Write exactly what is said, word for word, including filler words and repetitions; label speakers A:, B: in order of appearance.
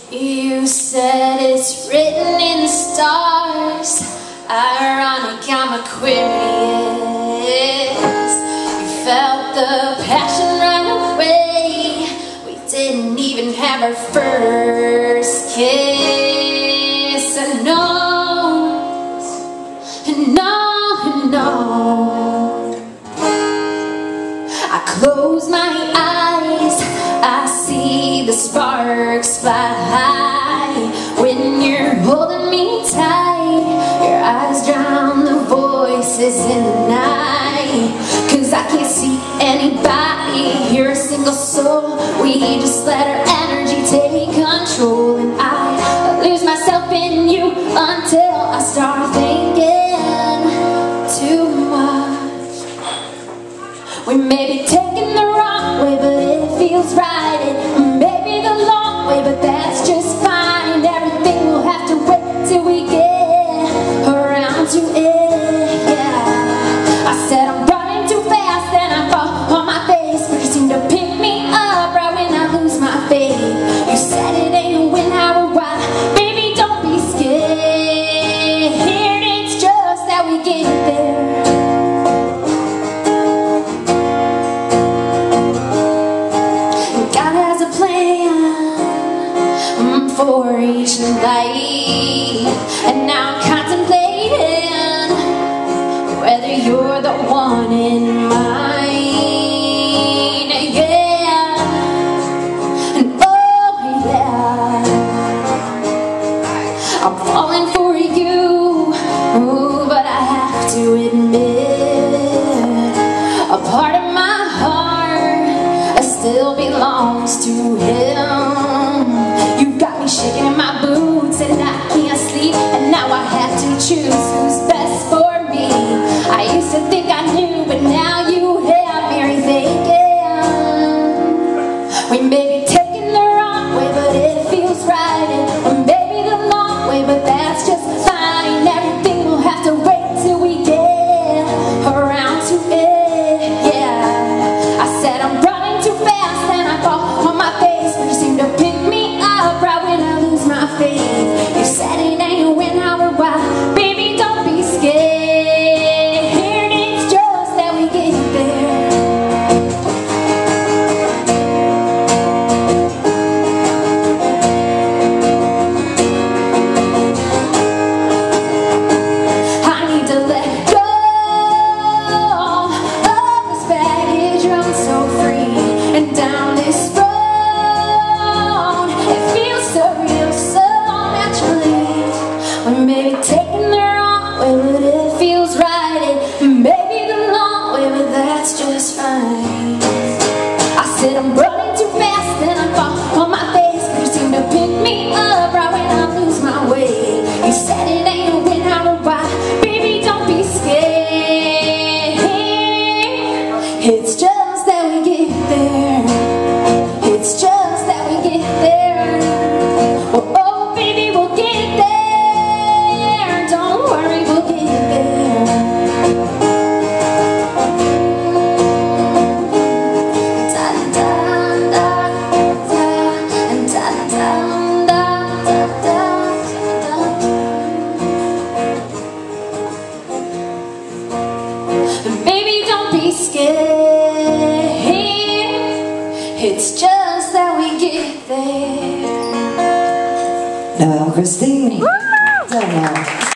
A: You said it's written in the stars. Ironic, I'm Aquarius. You felt the passion right away. We didn't even have our first kiss. And no, no, no. I close my eyes, I see the sparks fly high. When you're holding me tight, your eyes drown the voices in the night. Cause I can't see anybody, hear a single soul. We just let our energy take control. And I lose myself in you until I start thinking too much. We may be taking the wrong way, but it feels right. It may be the long way, but that's just fine. Everything will have to wait till we get around to it, yeah. I said I'm running too fast and I fall on my face, but you seem to pick me up right when I lose my faith. You said it ain't a win, how or why. Baby, don't be scared. It's just that we get there. For each night, and now I'm contemplating whether you're the one in mine, yeah, and oh yeah, I'm falling for you, ooh, but I have to admit, a part of my heart still belongs to him. Shaking in my boots and I can't sleep, and now I have to choose who's best for me. I used to think I knew, but now you have me rethinking. We may be taking the wrong way, but it feels right. And maybe the long way, but that's just fine. Everything will have to wait till we get around to it, yeah. I said I'm running too fast and I fall on my face, but you seem to pick me up right when I lose my faith. You said it ain't a win, how or why. Baby, don't be scared. It's just that we get there. I need to let go of this baggage, run so free and down this road. We may be taking the wrong way, but it feels right. It may be the long way, but that's just fine. I said I'm running too fast and I fall on my face, but you seem to pick me up right when I lose my way. You said it ain't a win, how or why. Baby, don't be scared. It's just that we get there. It's just that we get there. Oh, oh baby, we'll get there. Baby, don't be scared. It's just that we get there.
B: Noelle Christine.